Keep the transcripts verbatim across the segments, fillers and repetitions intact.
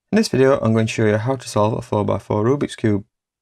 In this video, I'm going to show you how to solve a four by four Rubik's Cube.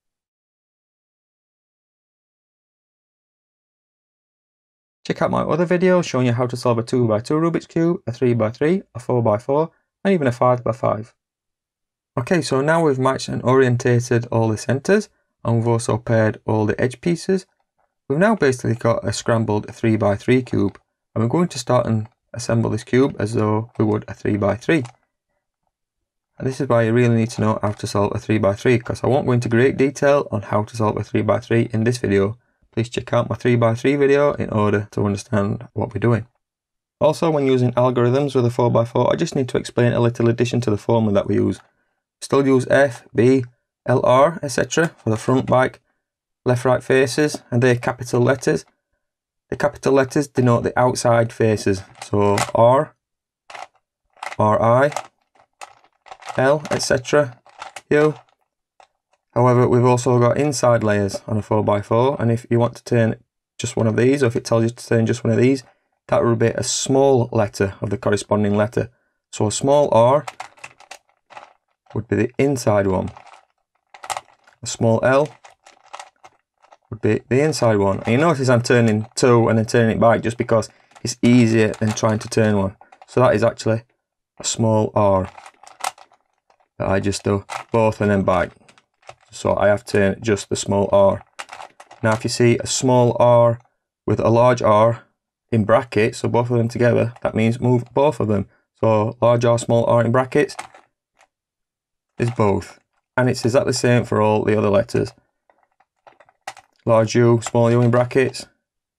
Check out my other videos showing you how to solve a two by two Rubik's Cube, a three by three, a four by four, and even a five by five. Okay, so now we've matched and orientated all the centres, and we've also paired all the edge pieces. We've now basically got a scrambled three by three cube, and we're going to start and assemble this cube as though we would a three by three. And this is why you really need to know how to solve a three by three, because I won't go into great detail on how to solve a three by three in this video. Please check out my three by three video in order to understand what we're doing. Also, when using algorithms with a four by four, I just need to explain a little addition to the formula that we use. Still use F, B, L, R, et cetera for the front, back, left, right faces, and they're capital letters. The capital letters denote the outside faces, so R, R I, L, et cetera, U. However, we've also got inside layers on a four by four, and if you want to turn just one of these, or if it tells you to turn just one of these, that would be a small letter of the corresponding letter. So a small R would be the inside one. A small L would be the inside one. And you notice I'm turning two and then turning it back just because it's easier than trying to turn one. So that is actually a small R that I just do both and then back. So I have to turn just the small R. Now if you see a small R with a large R in brackets, so both of them together, that means move both of them. So large R, small R in brackets is both. And it's exactly the same for all the other letters. Large U, small u in brackets.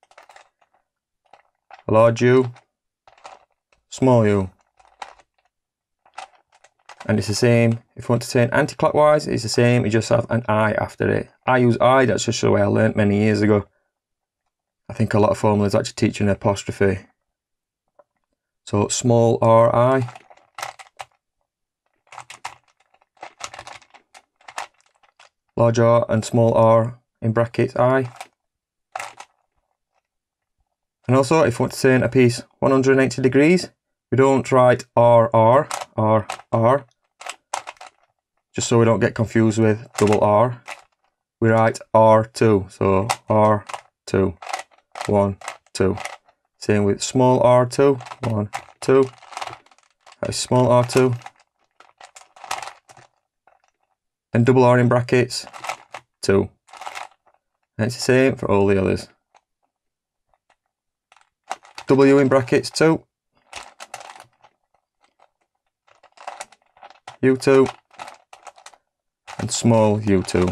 A large U, small u. And it's the same, if you want to turn anti-clockwise, it's the same, you just have an I after it. I use I, that's just the way I learnt many years ago. I think a lot of formulas actually teach an apostrophe. So small R I. Large R and small r in brackets I. And also, if you want to turn a piece one hundred eighty degrees, we don't write R, R, R, R. Just so we don't get confused with double R. We write R two, so R two, one, two. Same with small r two, one, two. That is small r two. And double R in brackets, two. And it's the same for all the others. W in brackets, two. U two. And small u two.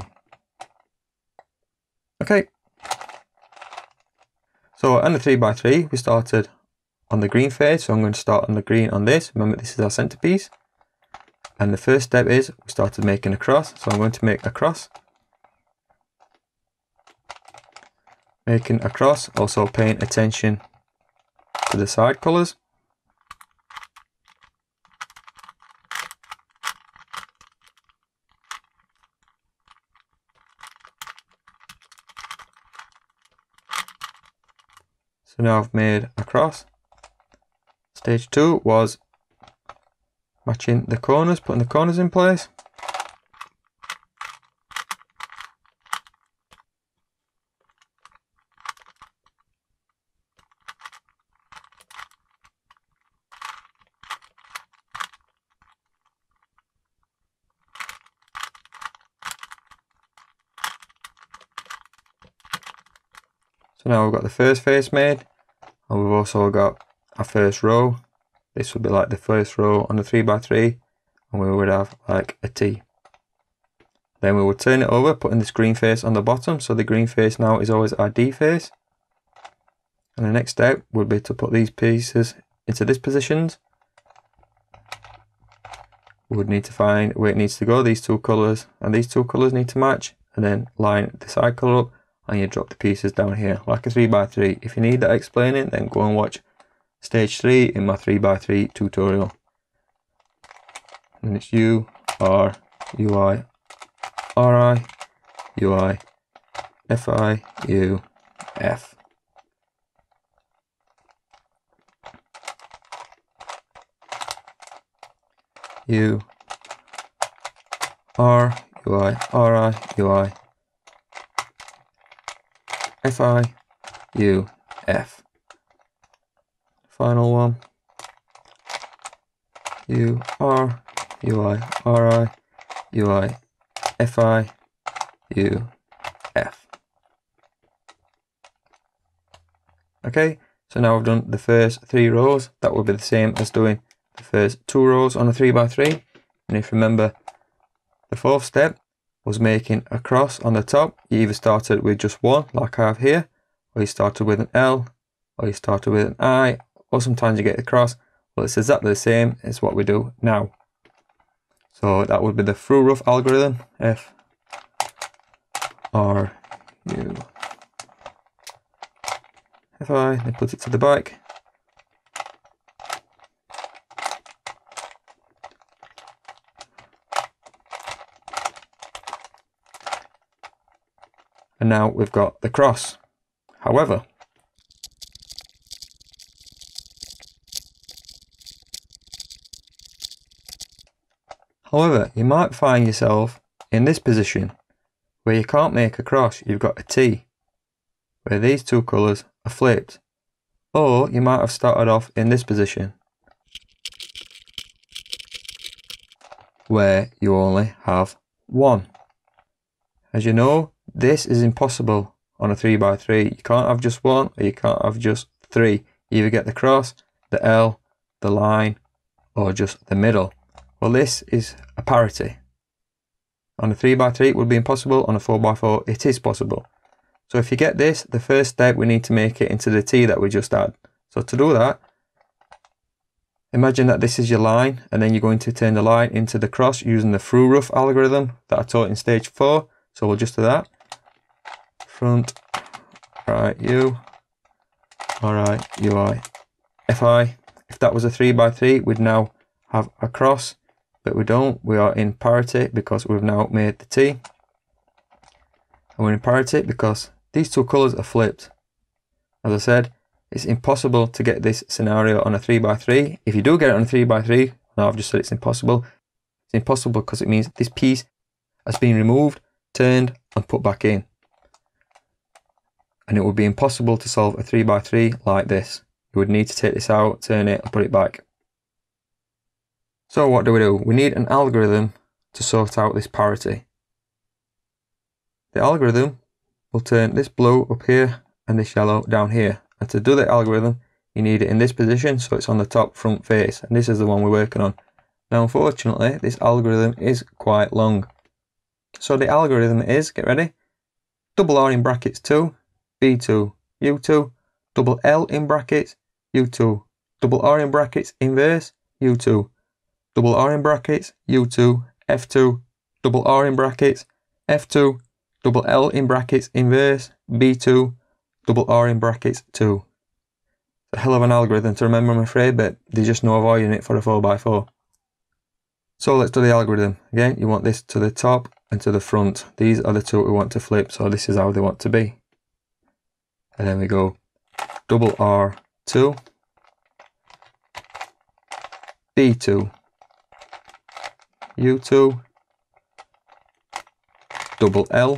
Okay. So on the three by three, we started on the green face, so I'm going to start on the green on this. Remember, this is our centerpiece. And the first step is we started making a cross, so I'm going to make a cross. Making a cross, also paying attention to the side colours. So now I've made a cross. Stage two was matching the corners, putting the corners in place. So now we've got the first face made, and we've also got our first row. This would be like the first row on the three by three, and we would have like a T. Then we would turn it over, putting this green face on the bottom, so the green face now is always our D face. And the next step would be to put these pieces into this positions. We would need to find where it needs to go, these two colours, and these two colours need to match, and then line the side colour up, and you drop the pieces down here, like a three by three. If you need that explaining, then go and watch stage three in my three by three tutorial. And it's U, R, U I, R I, U I, F I, U, F. U, R, U I, R I, U I, F I, U, F. Final one. U, R, U I, R I, U I, F I, U, F. Okay, so now we've done the first three rows. That will be the same as doing the first two rows on a three by three. And if you remember, the fourth step was making a cross on the top. You either started with just one, like I have here, or you started with an L, or you started with an I, or sometimes you get a cross. Well, it's exactly the same as what we do now. So that would be the through rough algorithm, F, R, U, F I, then put it to the back. And now we've got the cross. However, however, you might find yourself in this position where you can't make a cross, you've got a T, where these two colours are flipped. Or you might have started off in this position where you only have one. As you know, this is impossible on a three by three. You can't have just one, or you can't have just three. You either get the cross, the L, the line, or just the middle. Well, this is a parity. On a three by three it would be impossible, on a four by four it is possible. So if you get this, the first step we need to make it into the T that we just had. So to do that, imagine that this is your line, and then you're going to turn the line into the cross using the through rough algorithm that I taught in stage four. So we'll just do that. Front, right, U, alright, U I, F I. If that was a three by three, we'd now have a cross, but we don't. We are in parity because we've now made the T. And we're in parity because these two colours are flipped. As I said, it's impossible to get this scenario on a three by three. If you do get it on a three by three, now I've just said it's impossible. It's impossible because it means this piece has been removed, turned, and put back in. And it would be impossible to solve a three by three like this. You would need to take this out, turn it, and put it back. So what do we do? We need an algorithm to sort out this parity. The algorithm will turn this blue up here and this yellow down here. And to do the algorithm, you need it in this position, so it's on the top front face. And this is the one we're working on. Now, unfortunately, this algorithm is quite long. So the algorithm is, get ready, double R in brackets two, B two, U two, double L in brackets, U two, double R in brackets, inverse, U two, double R in brackets, U two, F two, double R in brackets, F two, double L in brackets, inverse, B two, double R in brackets, two. It's a hell of an algorithm to remember, I'm afraid, but there's just no avoiding it for a four by four. So let's do the algorithm. Again, you want this to the top and to the front. These are the two we want to flip, so this is how they want to be. And then we go double R two, B two, U two, double L,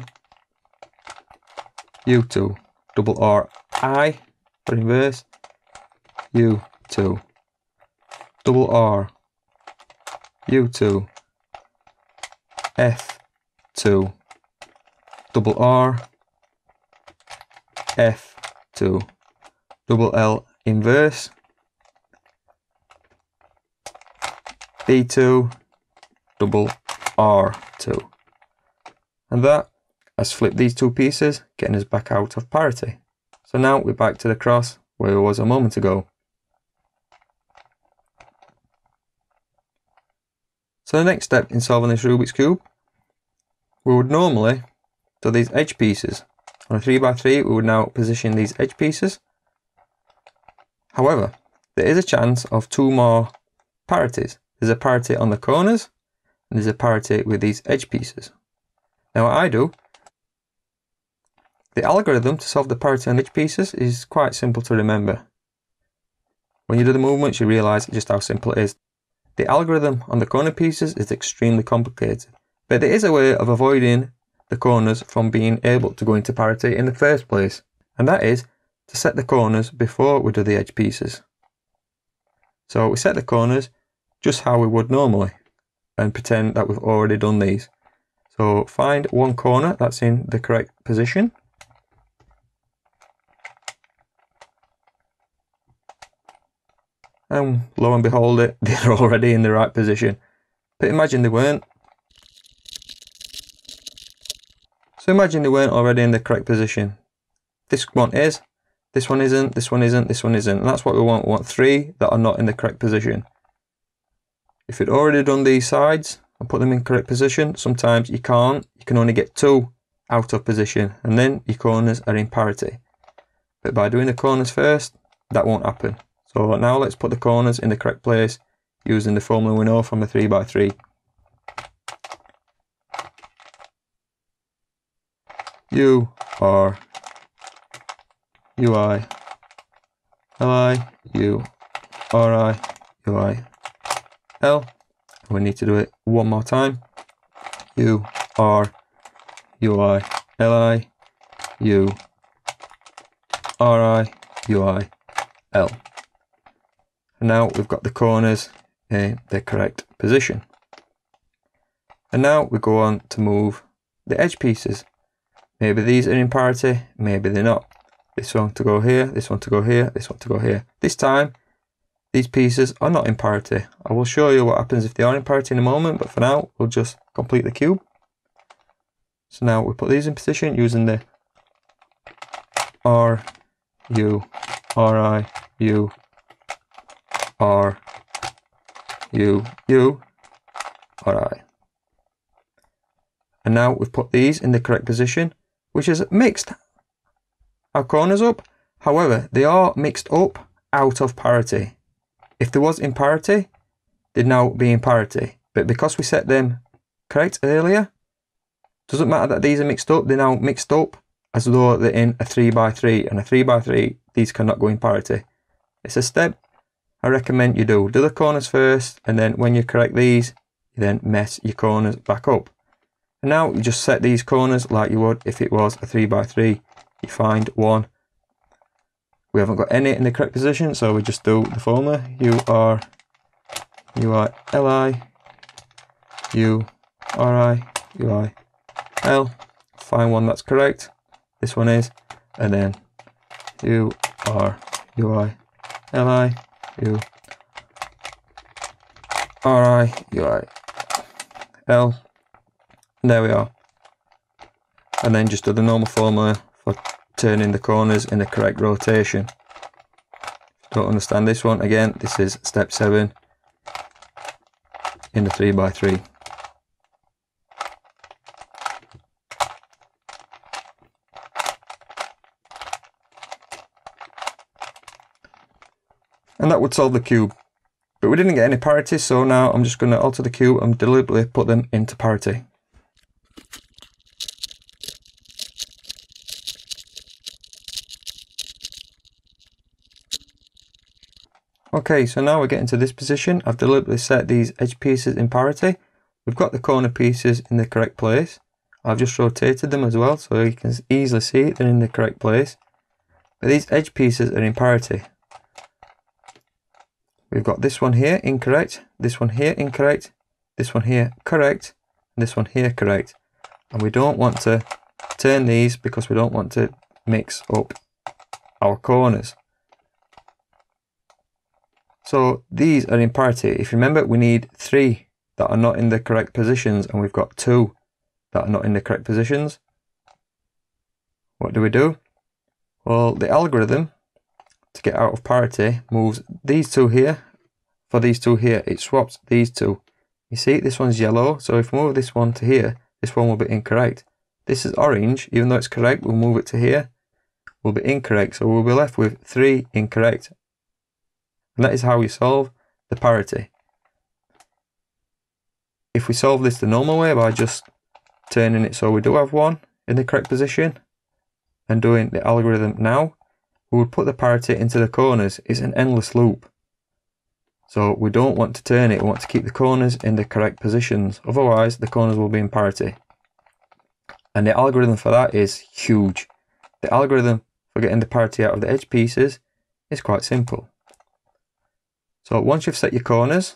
U two, double R I for inverse, U two, double R, U two, F two, double R, F two, double L inverse, B two, double R two. And that has flipped these two pieces, getting us back out of parity. So now we're back to the cross where it was a moment ago. So the next step in solving this Rubik's Cube, we would normally do these edge pieces. On a three by three, we would now position these edge pieces. However, there is a chance of two more parities. There's a parity on the corners, and there's a parity with these edge pieces. Now what I do, the algorithm to solve the parity on edge pieces is quite simple to remember. When you do the movements, you realise just how simple it is. The algorithm on the corner pieces is extremely complicated. But there is a way of avoiding the corners from being able to go into parity in the first place, and that is to set the corners before we do the edge pieces. So we set the corners just how we would normally and pretend that we've already done these. So find one corner that's in the correct position. And lo and behold it, they're already in the right position. But imagine they weren't. So imagine they weren't already in the correct position. This one is, this one isn't, this one isn't, this one isn't. And that's what we want. We want three that are not in the correct position. If you'd already done these sides and put them in correct position, sometimes you can't. You can only get two out of position, and then your corners are in parity. But by doing the corners first, that won't happen. So now let's put the corners in the correct place using the formula we know from the three by three. U, R, U, I, L, I, U, R, I, U, I, L. We need to do it one more time. U, R, U, I, L, I, U, R, I, U, I, L. And now we've got the corners in the correct position. And now we go on to move the edge pieces. Maybe these are in parity, maybe they're not. This one to go here, this one to go here, this one to go here. This time, these pieces are not in parity. I will show you what happens if they are in parity in a moment, but for now, we'll just complete the cube. So now we put these in position using the R, U, R, I, U, R, U, U, R, I. And now we've put these in the correct position, which has mixed our corners up. However, they are mixed up out of parity. If there was in parity, they'd now be in parity. But because we set them correct earlier, doesn't matter that these are mixed up, they're now mixed up as though they're in a three by three. And a three by three, these cannot go in parity. It's a step I recommend you do. Do the corners first, and then when you correct these, you then mess your corners back up. And now you just set these corners like you would if it was a three by three. You find one. We haven't got any in the correct position, so we just do the formula. U, R, U, I, L, I, U, R, I, U, I, L. Find one that's correct. This one is. And then U, R, U, I, L, I, U, R, I, U, I, L. And there we are. And then just do the normal formula for turning the corners in the correct rotation. Don't understand this one, again, this is step seven in the three by three. And that would solve the cube. But we didn't get any parity, so now I'm just going to alter the cube and deliberately put them into parity. Okay, so now we're getting to this position. I've deliberately set these edge pieces in parity. We've got the corner pieces in the correct place. I've just rotated them as well, so you can easily see they're in the correct place. But these edge pieces are in parity. We've got this one here incorrect, this one here incorrect, this one here correct, and this one here correct. And we don't want to turn these because we don't want to mix up our corners. So these are in parity. If you remember, we need three that are not in the correct positions, and we've got two that are not in the correct positions. What do we do? Well, the algorithm to get out of parity moves these two here for these two here. It swaps these two. You see, this one's yellow, so if we move this one to here, this one will be incorrect. This is orange, even though it's correct, we'll move it to here, will be incorrect, so we'll be left with three incorrect. And that is how we solve the parity. If we solve this the normal way by just turning it so we do have one in the correct position and doing the algorithm now, we would put the parity into the corners. It's an endless loop. So we don't want to turn it, we want to keep the corners in the correct positions, otherwise the corners will be in parity. And the algorithm for that is huge. The algorithm for getting the parity out of the edge pieces is quite simple. So once you've set your corners,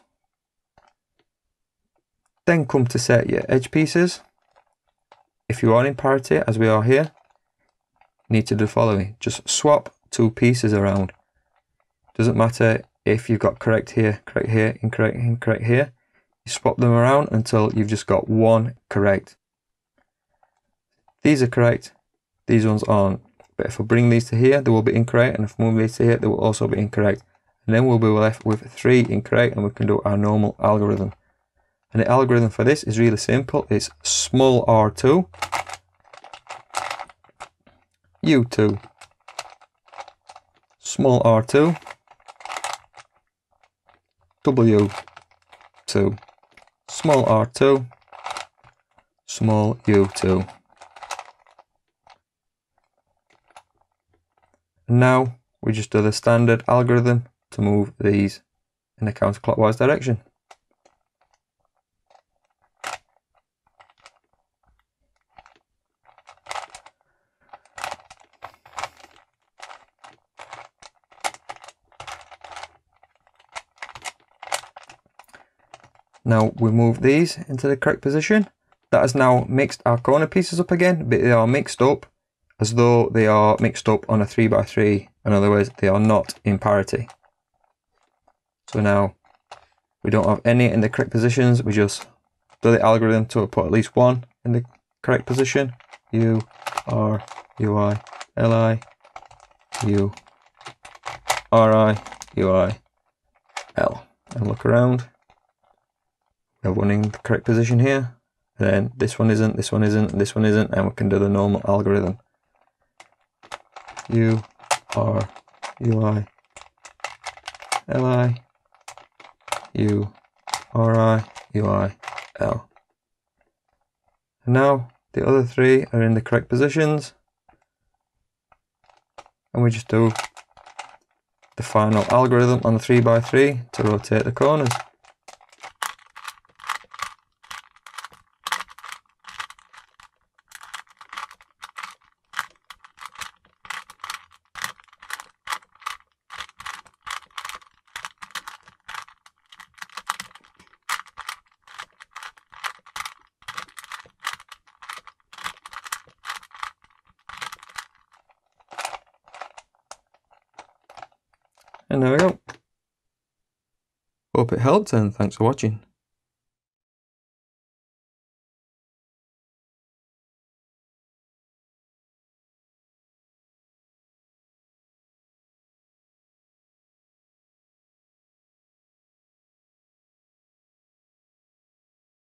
then come to set your edge pieces. If you are in parity, as we are here, you need to do the following. Just swap two pieces around. Doesn't matter if you've got correct here, correct here, incorrect, incorrect here. You swap them around until you've just got one correct. These are correct, these ones aren't. But if I bring these to here, they will be incorrect, and if I move these to here, they will also be incorrect. And then we'll be left with three incorrect, and we can do our normal algorithm. And the algorithm for this is really simple. It's small r two, u two, small r two, w two, small r two, small u two. And now we just do the standard algorithm to move these in a counterclockwise direction. Now we move these into the correct position. That has now mixed our corner pieces up again, but they are mixed up as though they are mixed up on a three by three. In other words, they are not in parity. So now we don't have any in the correct positions. We just do the algorithm to put at least one in the correct position. U, R, U, I, L, I, U, R, I, U, I, L. And look around. We have one in the correct position here. And then this one isn't, this one isn't, this one isn't, and we can do the normal algorithm. U, R, U, I, L, I, U, R, I, U, I, L. And now the other three are in the correct positions. And we just do the final algorithm on the three by three to rotate the corners. And there we go. Hope it helped, and thanks for watching.